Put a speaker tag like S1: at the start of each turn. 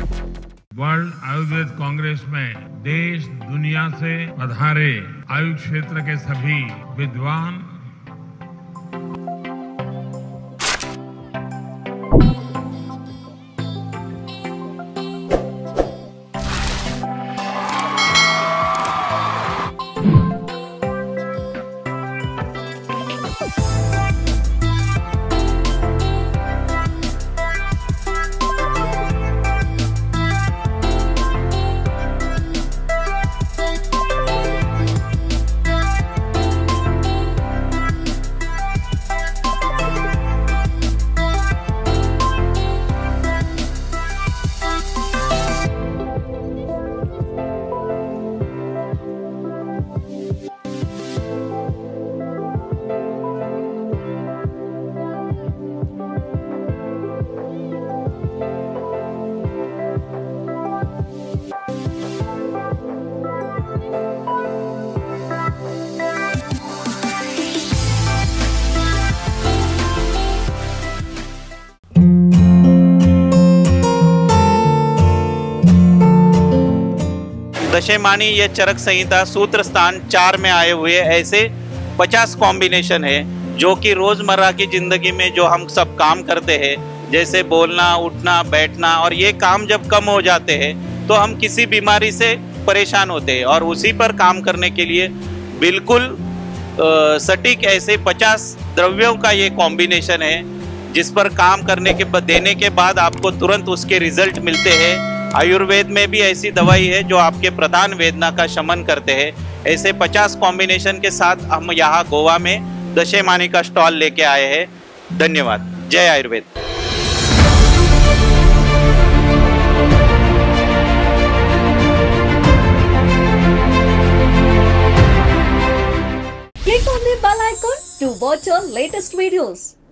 S1: World Ayurveda Congress में देश दुनिया से पधारे आयुष क्षेत्र के सभी विद्वान
S2: दशमानी ये चरक संहिता सूत्र स्थान 4 में आए हुए ऐसे 50 कॉम्बिनेशन है जो कि रोज़मर्रा की ज़िंदगी में जो हम सब काम करते हैं, जैसे बोलना, उठना, बैठना, और ये काम जब कम हो जाते हैं तो हम किसी बीमारी से परेशान होते हैं। और उसी पर काम करने के लिए बिल्कुल सटीक ऐसे 50 द्रव्यों का ये कॉम्बिनेशन है जिस पर काम करने के देने के बाद आपको तुरंत उसके रिजल्ट मिलते हैं। आयुर्वेद में भी ऐसी दवाई है जो आपके प्रधान वेदना का शमन करते हैं। ऐसे 50 कॉम्बिनेशन के साथ हम यहाँ गोवा में दशमानी का स्टॉल लेके आए हैं। धन्यवाद। जय Ayurveda.
S3: Click on the bell icon to watch our latest videos.